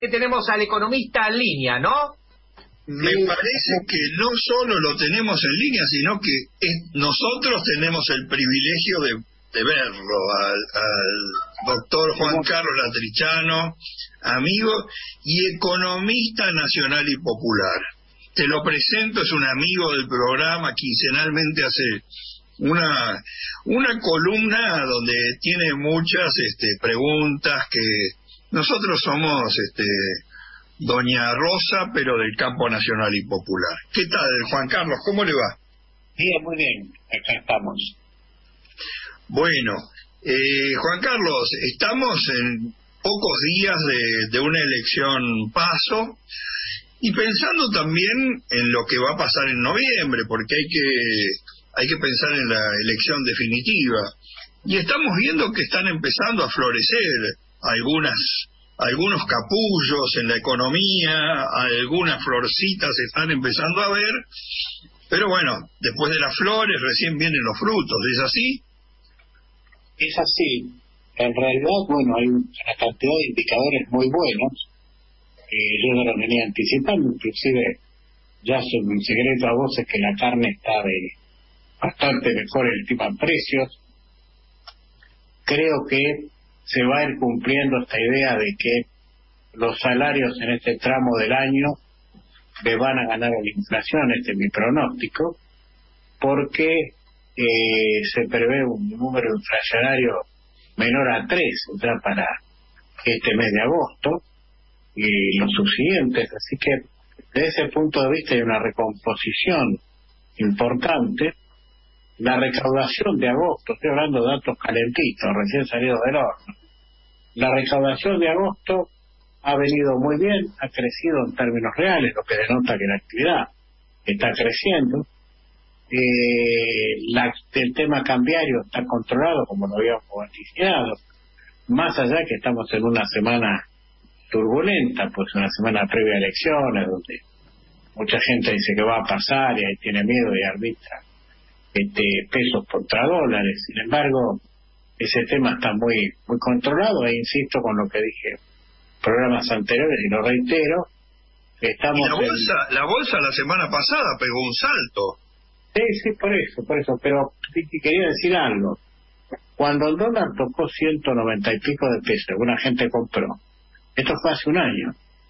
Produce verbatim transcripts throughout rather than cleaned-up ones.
que tenemos al economista en línea, ¿no? Me parece que no solo lo tenemos en línea, sino que es, nosotros tenemos el privilegio de, de verlo, al, al doctor Juan Carlos Latrichano, amigo y economista nacional y popular. Te lo presento, es un amigo del programa, quincenalmente hace una una columna donde tiene muchas este, preguntas que nosotros somos este Doña Rosa, pero del campo nacional y popular. ¿Qué tal, Juan Carlos? ¿Cómo le va? Bien, muy bien, acá estamos. Bueno, eh, Juan Carlos, estamos en pocos días de, de una elección paso y pensando también en lo que va a pasar en noviembre, porque hay que hay que pensar en la elección definitiva. Y estamos viendo que están empezando a florecer algunas algunos capullos en la economía, algunas florcitas se están empezando a ver, pero bueno, después de las flores recién vienen los frutos, ¿es así? Es así. En realidad, bueno, hay una cantidad de indicadores muy buenos, eh, yo ya lo venía anticipando, inclusive ya es un secreto a voces que la carne está de bastante mejor el tipo de precios. Creo que se va a ir cumpliendo esta idea de que los salarios en este tramo del año le van a ganar a la inflación, este es mi pronóstico, porque eh, se prevé un número inflacionario menor a tres, o sea, para este mes de agosto y los subsiguientes, así que desde ese punto de vista hay una recomposición importante. La recaudación de agosto, estoy hablando de datos calentitos, recién salidos del horno, la recaudación de agosto ha venido muy bien, ha crecido en términos reales, lo que denota que la actividad está creciendo. Eh, la, el tema cambiario está controlado, como lo habíamos anticipado, más allá que estamos en una semana turbulenta, pues una semana previa a elecciones, donde mucha gente dice que va a pasar y ahí tiene miedo y arbitra este, pesos contra dólares. Sin embargo, ese tema está muy muy controlado, e insisto con lo que dije en programas anteriores y lo reitero, estamos y la bolsa en... la bolsa la semana pasada pegó un salto. Sí, sí, por eso, por eso, pero quería decir algo. Cuando el dólar tocó ciento noventa y pico de pesos, alguna gente compró, esto fue hace un año.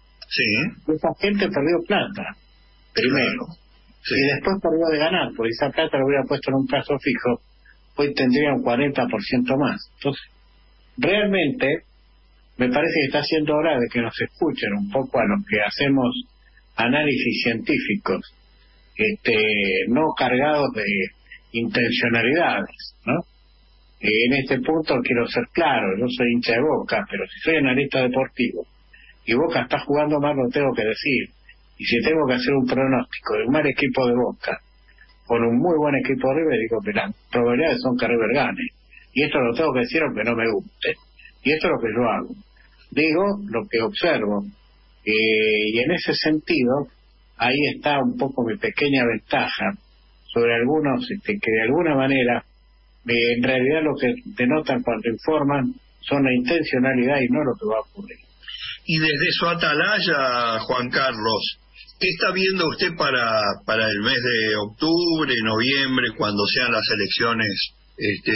Sí. Esa gente perdió plata, primero. Claro. Sí. Y después perdió de ganar, porque esa plata lo hubiera puesto en un plazo fijo, hoy tendría un cuarenta por ciento más. Entonces, realmente, me parece que está siendo hora de que nos escuchen un poco a los que hacemos análisis científicos, este, no cargados de intencionalidades, ¿no? En este punto quiero ser claro, yo soy hincha de Boca, pero si soy analista deportivo y Boca está jugando mal, lo tengo que decir. Y si tengo que hacer un pronóstico de un mal equipo de Boca con un muy buen equipo de River, digo que las probabilidades son que River gane. Y esto lo tengo que decir aunque no me guste. Y esto es lo que yo hago. Digo lo que observo. Eh, y en ese sentido, ahí está un poco mi pequeña ventaja sobre algunos este, que de alguna manera, eh, en realidad lo que denotan cuando informan son la intencionalidad y no lo que va a ocurrir. Y desde su atalaya, Juan Carlos, ¿qué está viendo usted para para el mes de octubre, noviembre, cuando sean las elecciones, este,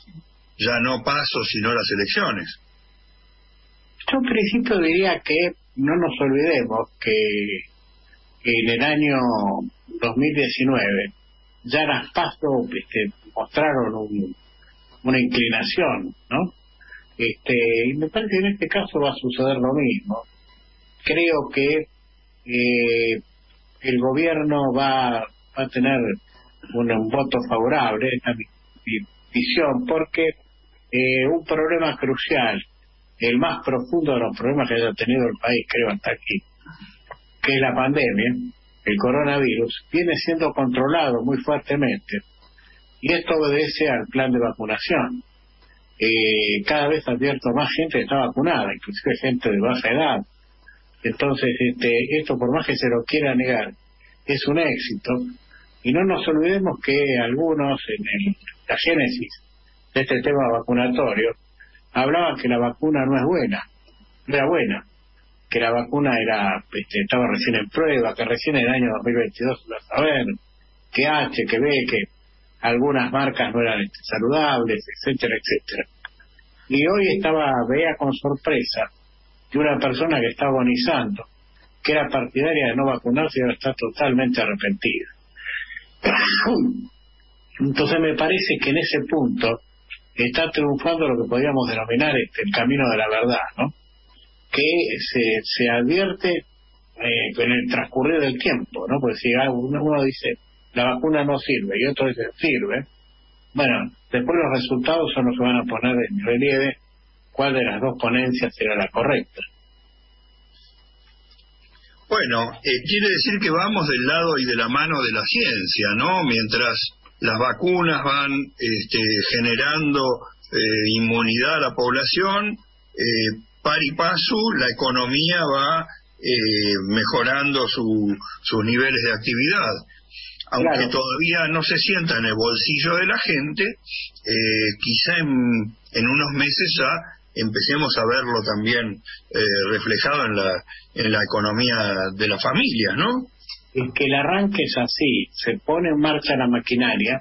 ya no paso, sino las elecciones? Yo en principio diría que no nos olvidemos que en el año dos mil diecinueve ya las PASO este, mostraron un, una inclinación, ¿no? Este, y me parece que en este caso va a suceder lo mismo. Creo que eh, el gobierno va, va a tener un, un voto favorable, esta es mi, mi visión, porque eh, un problema crucial, el más profundo de los problemas que haya tenido el país, creo hasta aquí, que es la pandemia, el coronavirus, viene siendo controlado muy fuertemente, y esto obedece al plan de vacunación. Eh, cada vez advierto más gente que está vacunada, inclusive gente de baja edad. Entonces, este, esto por más que se lo quiera negar, es un éxito. Y no nos olvidemos que algunos, en el, la génesis de este tema vacunatorio, hablaban que la vacuna no es buena, no era buena, que la vacuna era este, estaba recién en prueba, que recién en el año dos mil veintidós iba a saber, que H, que B, que algunas marcas no eran este, saludables, etcétera, etcétera. Y hoy estaba, veía con sorpresa que una persona que está agonizando, que era partidaria de no vacunarse, y ahora está totalmente arrepentida. Entonces me parece que en ese punto está triunfando lo que podríamos denominar este, el camino de la verdad, ¿no? Que se, se advierte eh, en el transcurrir del tiempo, ¿no? Porque si uno, uno dice la vacuna no sirve y otro dice sirve, bueno, después los resultados son los que van a poner en relieve cuál de las dos ponencias será la correcta. Bueno, eh, quiere decir que vamos del lado y de la mano de la ciencia, ¿no? Mientras las vacunas van este, generando eh, inmunidad a la población, eh, par y paso, la economía va eh, mejorando su, sus niveles de actividad. Aunque claro, todavía no se sienta en el bolsillo de la gente, eh, quizá en, en unos meses ya empecemos a verlo también eh, reflejado en la en la economía de la familia, ¿no? Es que el arranque es así, se pone en marcha la maquinaria,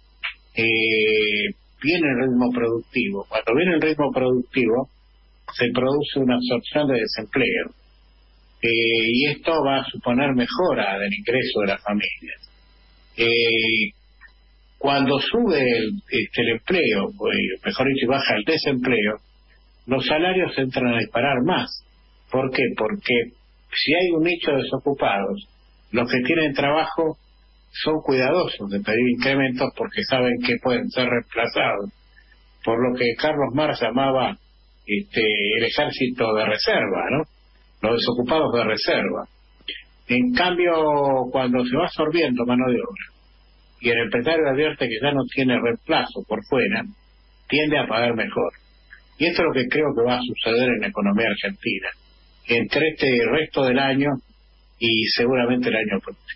eh, viene el ritmo productivo. Cuando viene el ritmo productivo, se produce una absorción de desempleo. Eh, y esto va a suponer mejora del ingreso de la familia. Eh, cuando sube el, este, el empleo, pues, mejor dicho, baja el desempleo, los salarios entran a disparar más. ¿Por qué? Porque si hay un nicho de desocupados, los que tienen trabajo son cuidadosos de pedir incrementos porque saben que pueden ser reemplazados por lo que Carlos Marx llamaba este, el ejército de reserva, ¿no? Los desocupados de reserva. En cambio, cuando se va absorbiendo mano de obra y el empresario advierte que ya no tiene reemplazo por fuera, tiende a pagar mejor. Y esto es lo que creo que va a suceder en la economía argentina entre este resto del año y seguramente el año próximo.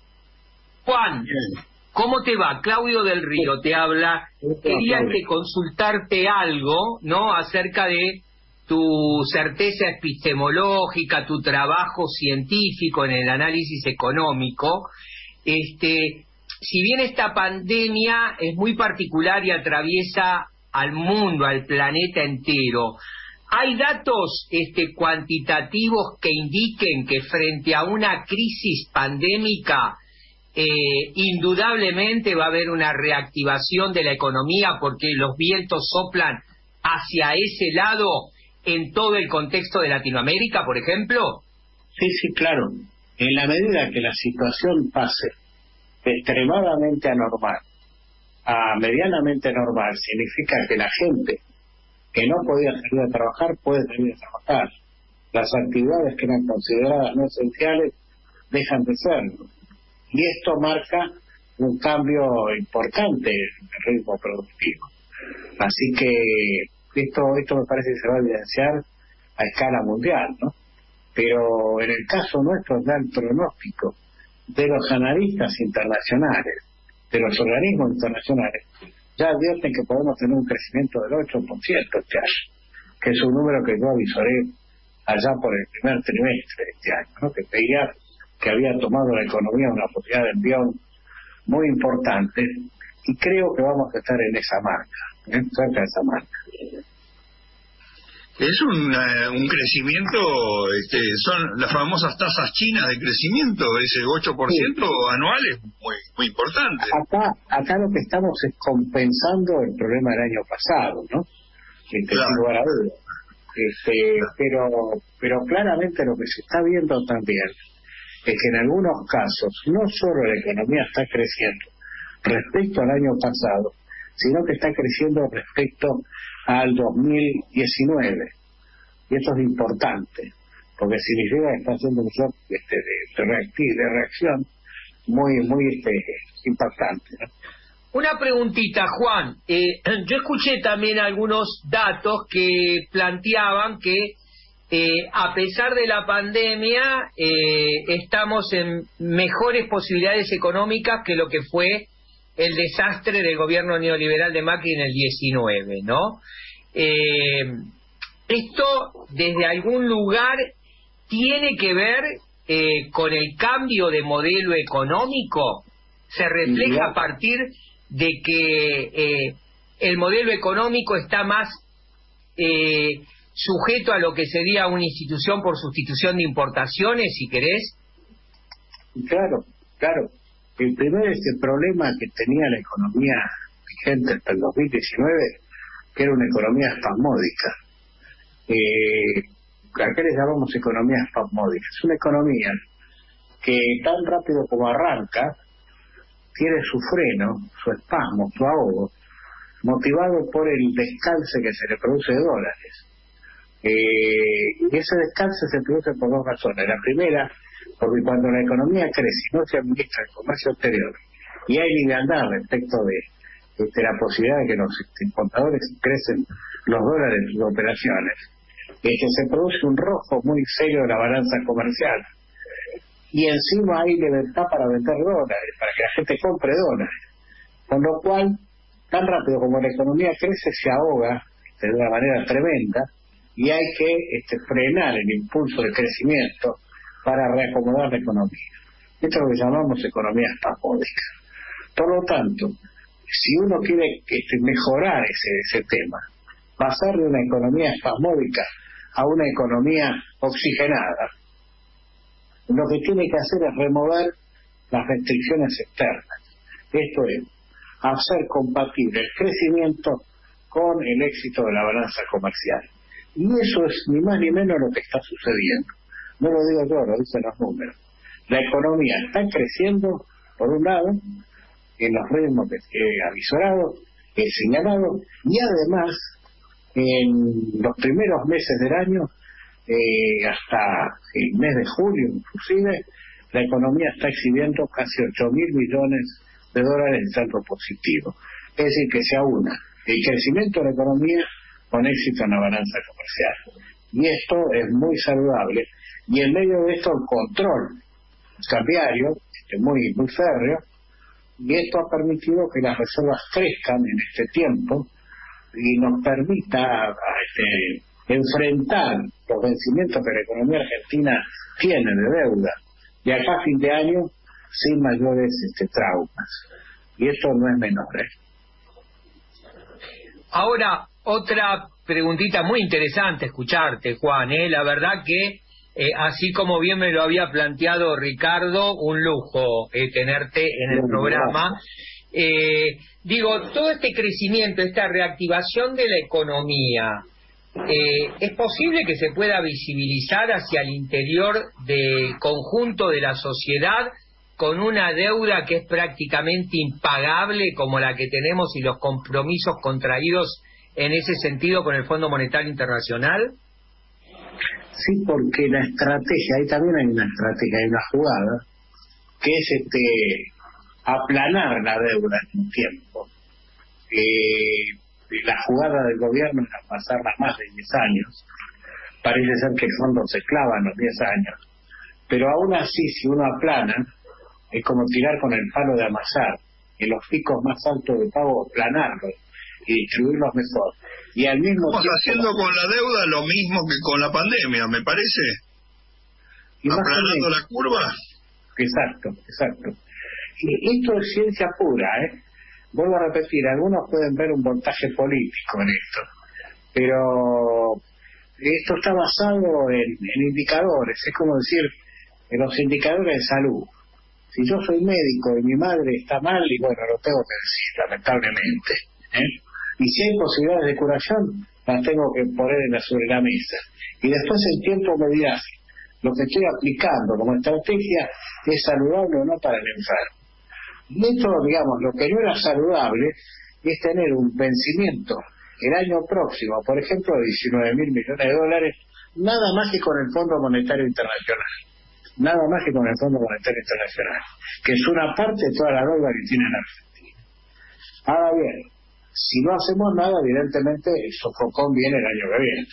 Juan, ¿cómo te va? Claudio del Río te habla. Quería que consultarte algo, ¿no? Acerca de tu certeza epistemológica, tu trabajo científico en el análisis económico. Este, si bien esta pandemia es muy particular y atraviesa al mundo, al planeta entero, ¿hay datos este, cuantitativos que indiquen que frente a una crisis pandémica eh, indudablemente va a haber una reactivación de la economía porque los vientos soplan hacia ese lado en todo el contexto de Latinoamérica, por ejemplo? Sí, sí, claro. En la medida que la situación pase de extremadamente anormal a medianamente normal, significa que la gente que no podía salir a trabajar puede salir a trabajar. Las actividades que eran consideradas no esenciales dejan de serlo. Y esto marca un cambio importante en el ritmo productivo. Así que esto esto me parece que se va a evidenciar a escala mundial, ¿no? Pero en el caso nuestro da el pronóstico de los analistas internacionales, de los organismos internacionales, ya advierten que podemos tener un crecimiento del ocho por ciento este año, que es un número que yo avisoré allá por el primer trimestre de este año, ¿no? Que veía que había tomado la economía una posibilidad de envión muy importante, y creo que vamos a estar en esa marca, ¿eh? cerca de esa marca. Es un, uh, un crecimiento, este, son las famosas tasas chinas de crecimiento, ese ocho por ciento sí. anual es muy, muy importante. Acá, acá lo que estamos es compensando el problema del año pasado, ¿no? Este, claro. Sin lugar a dudas. Este, pero, pero claramente lo que se está viendo también es que en algunos casos no solo la economía está creciendo respecto al año pasado, sino que está creciendo respecto al dos mil diecinueve. Y esto es importante, porque significa que está haciendo un shock este, de, de, de reacción muy muy este, impactante, ¿no? Una preguntita, Juan. Eh, yo escuché también algunos datos que planteaban que eh, a pesar de la pandemia eh, estamos en mejores posibilidades económicas que lo que fue el desastre del gobierno neoliberal de Macri en el diecinueve, ¿no? Eh, esto desde algún lugar tiene que ver eh, con el cambio de modelo económico. Se refleja a partir de que eh, el modelo económico está más eh, sujeto a lo que sería una institución por sustitución de importaciones, si querés. Claro, claro. El primer este problema que tenía la economía vigente hasta el dos mil diecinueve, que era una economía espasmódica. Eh, ¿A qué le llamamos economía espasmódica? Es una economía que tan rápido como arranca, tiene su freno, su espasmo, su ahogo, motivado por el descalce que se le produce de dólares. Eh, y ese descalce se produce por dos razones. La primera, porque cuando la economía crece y no se administra el comercio exterior, y hay liviandad respecto de, de la posibilidad de que los importadores crecen los dólares en sus operaciones, es que se produce un rojo muy serio de la balanza comercial. Y encima hay libertad para vender dólares, para que la gente compre dólares. Con lo cual, tan rápido como la economía crece, se ahoga de una manera tremenda, y hay que este, frenar el impulso de crecimiento para reacomodar la economía. Esto es lo que llamamos economía espasmódica. Por lo tanto, si uno quiere este, mejorar ese, ese tema, pasar de una economía espasmódica a una economía oxigenada, lo que tiene que hacer es remover las restricciones externas. Esto es, hacer compatible el crecimiento con el éxito de la balanza comercial. Y eso es ni más ni menos lo que está sucediendo. No lo digo yo, lo dicen los números. La economía está creciendo, por un lado, en los ritmos que he avisorado, he señalado, y además, en los primeros meses del año, eh, hasta el mes de julio inclusive, la economía está exhibiendo casi ocho mil millones de dólares en saldo positivo. Es decir, que se aúna el crecimiento de la economía con éxito en la balanza comercial. Y esto es muy saludable. Y en medio de esto el control cambiario, este, muy, muy férreo, y esto ha permitido que las reservas crezcan en este tiempo y nos permita este, enfrentar los vencimientos que la economía argentina tiene de deuda de acá a fin de año sin mayores este, traumas. Y esto no es menor, ¿eh? Ahora, otra preguntita muy interesante escucharte, Juan, ¿eh? La verdad que, eh, así como bien me lo había planteado Ricardo, un lujo eh, tenerte en el programa. Eh, digo, todo este crecimiento, esta reactivación de la economía, eh, ¿es posible que se pueda visibilizar hacia el interior del conjunto de la sociedad con una deuda que es prácticamente impagable como la que tenemos y los compromisos contraídos en ese sentido con el Fondo Monetario Internacional? Sí, porque la estrategia, ahí también hay una estrategia, hay una jugada, que es este aplanar la deuda en un tiempo. Eh, la jugada del gobierno era pasarla más de diez años. Parece ser que el fondo se clava en los diez años. Pero aún así, si uno aplana, es como tirar con el palo de amasar. En los picos más altos de pago, aplanarlos y distribuirlos mejor. Y al mismo Estamos tiempo, haciendo con la deuda lo mismo que con la pandemia, me parece. Aplanando la curva. Exacto, exacto. Y esto es ciencia pura, ¿eh? Vuelvo a repetir, algunos pueden ver un montaje político en esto, pero esto está basado en, en indicadores. Es como decir, en los indicadores de salud. Si yo soy médico y mi madre está mal, y bueno, lo tengo que decir, lamentablemente, ¿eh? Y si hay posibilidades de curación, las tengo que poner en la, sobre la mesa. Y después el tiempo me dirá, lo que estoy aplicando como estrategia es saludable o no para el enfermo. Y esto, digamos, lo que no era saludable es tener un vencimiento el año próximo, por ejemplo, de diecinueve mil millones de dólares, nada más que con el Fondo Monetario Internacional. Nada más que con el Fondo Monetario Internacional, que es una parte de toda la deuda que tiene la Argentina. Ahora bien, si no hacemos nada, evidentemente el sofocón viene el año que viene.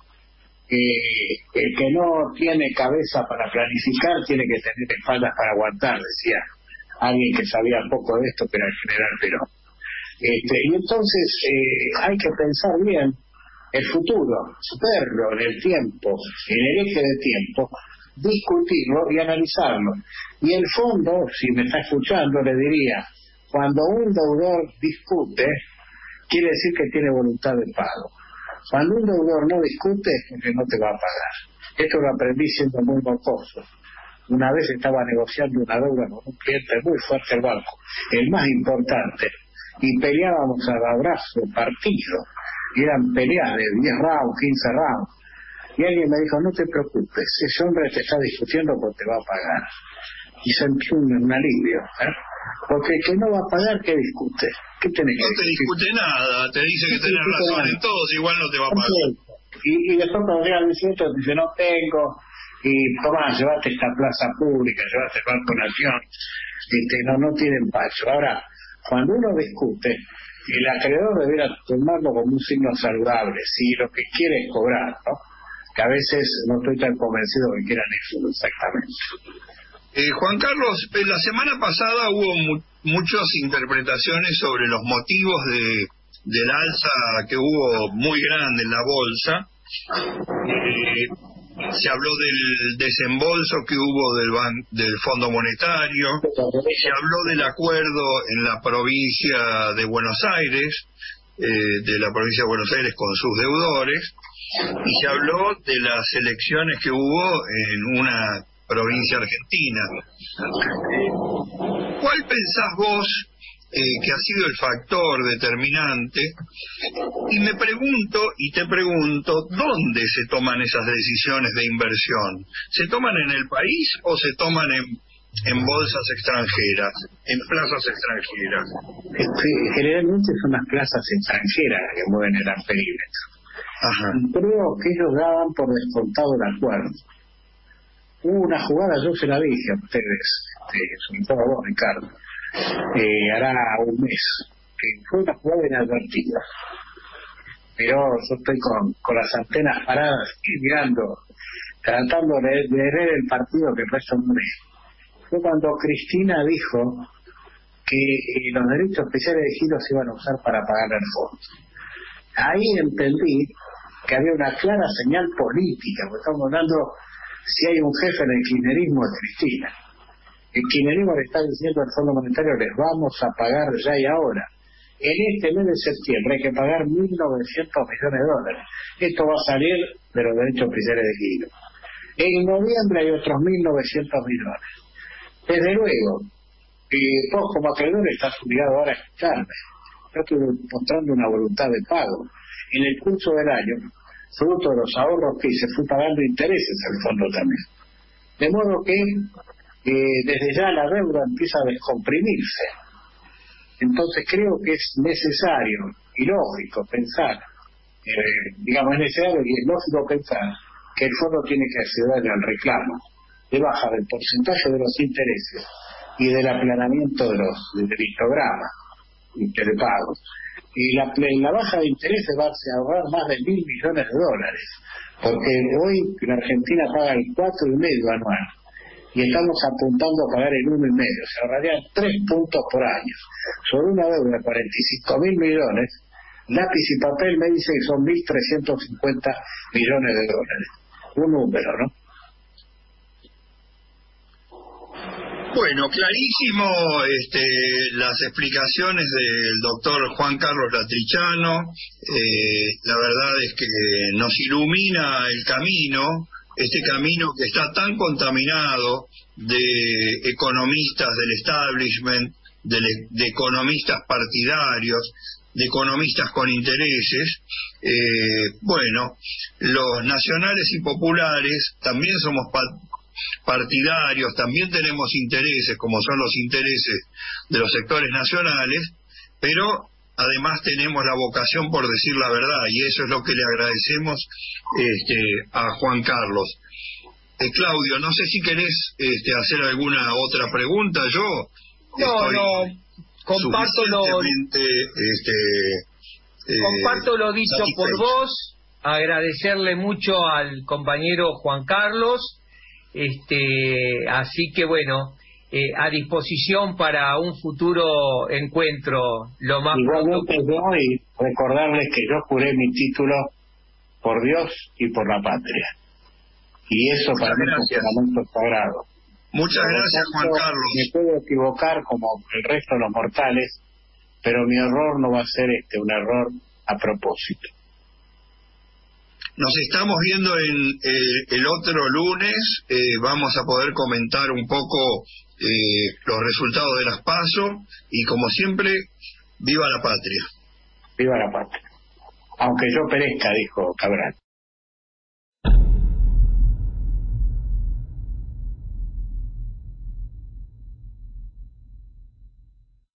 Eh, el que no tiene cabeza para planificar tiene que tener espaldas para aguantar, decía alguien que sabía poco de esto, pero el general Perón. Este, y entonces eh, hay que pensar bien el futuro, verlo en el tiempo, en el eje de tiempo, discutirlo y analizarlo. Y el fondo, si me está escuchando, le diría, cuando un deudor discute, quiere decir que tiene voluntad de pago. Cuando un deudor no discute, es porque no te va a pagar. Esto lo aprendí siendo muy mocoso. Una vez estaba negociando una deuda con un cliente muy fuerte del banco, el más importante, y peleábamos al abrazo partido, y eran peleas de diez rounds, quince rounds, y alguien me dijo, no te preocupes, ese hombre te está discutiendo porque te va a pagar. Y sentí un, un alivio, ¿eh? Porque el que no va a pagar, ¿qué discute? ¿Qué tenés no que te discute nada, te dice que tenés razón en todos, igual no te va a pagar. Y, y después cuando llega el dieciocho dice, no tengo, y tomá, llevate esta plaza pública, llevate el Banco Nación, este, no, no tienen pacho. Ahora, cuando uno discute, el acreedor debiera tomarlo como un signo saludable, si lo que quiere es cobrar, ¿no? Que a veces no estoy tan convencido que quieran eso exactamente. Eh, Juan Carlos, eh, la semana pasada hubo mu muchas interpretaciones sobre los motivos de del alza que hubo muy grande en la bolsa. Eh, se habló del desembolso que hubo del, ban del Fondo Monetario, se habló del acuerdo en la provincia de Buenos Aires, eh, de la provincia de Buenos Aires con sus deudores, y se habló de las elecciones que hubo en una provincia argentina. ¿Cuál pensás vos eh, que ha sido el factor determinante? Y me pregunto, y te pregunto, ¿dónde se toman esas decisiones de inversión? ¿Se toman en el país o se toman en, en bolsas extranjeras, en plazas extranjeras? Sí, generalmente son las plazas extranjeras las que mueven el amperímetro. Ajá. Creo que ellos daban por descontado el acuerdo. Hubo una jugada, yo se la dije a ustedes, este, sobre todo a vos, Ricardo, eh, hará un mes, que fue una jugada inadvertida. Pero yo estoy con, con las antenas paradas y mirando, tratando de, de leer el partido que resto no lee. Fue cuando Cristina dijo que eh, los derechos especiales de giro se iban a usar para pagar el fondo. Ahí entendí que había una clara señal política, porque estamos hablando, si hay un jefe en el kirchnerismo es Cristina. El kirchnerismo le está diciendo al Fondo Monetario, les vamos a pagar ya y ahora. En este mes de septiembre hay que pagar mil novecientos millones de dólares. Esto va a salir de los derechos especiales de giro. En noviembre hay otros mil novecientos millones. Desde luego, eh, vos como acreedor estás obligado ahora a escucharme. Yo estoy mostrando una voluntad de pago. En el curso del año, fruto de los ahorros que hice, fui pagando intereses al fondo también. De modo que eh, desde ya la deuda empieza a descomprimirse. Entonces creo que es necesario y lógico pensar, eh, digamos, es necesario y es lógico pensar que el fondo tiene que acceder al reclamo de baja del porcentaje de los intereses y del aplanamiento de los, del histograma de pagos. Y la, la baja de intereses va a ahorrar más de mil millones de dólares, porque hoy en Argentina paga el cuatro y medio anual y estamos apuntando a pagar el uno y medio, se ahorrarían tres puntos por año sobre una deuda de cuarenta y cinco mil millones. Lápiz y papel me dice que son mil trescientos cincuenta millones de dólares, un número, ¿no? Bueno, clarísimo este, las explicaciones del doctor Juan Carlos Latrichano. Eh, la verdad es que nos ilumina el camino, este camino que está tan contaminado de economistas del establishment, de, de economistas partidarios, de economistas con intereses. Eh, bueno, los nacionales y populares también somos partidarios, también tenemos intereses, como son los intereses de los sectores nacionales, pero además tenemos la vocación por decir la verdad, y eso es lo que le agradecemos este, a Juan Carlos. Eh, Claudio, no sé si querés este, hacer alguna otra pregunta. Yo no, no, comparto lo, este, eh, comparto lo dicho satisfecho por vos, agradecerle mucho al compañero Juan Carlos. Este, así que bueno, eh, a disposición para un futuro encuentro lo más igualmente pronto. Yo, y recordarles que yo juré mi título por Dios y por la patria. Y eso Muchas para mí es un fundamento sagrado. Muchas Por lo gracias, tanto, Juan Carlos. Me puedo equivocar como el resto de los mortales, pero mi error no va a ser este un error a propósito. Nos estamos viendo en eh, el otro lunes. Eh, vamos a poder comentar un poco eh, los resultados de las PASO y, como siempre, viva la patria. Viva la patria. Aunque yo perezca, dijo Cabral.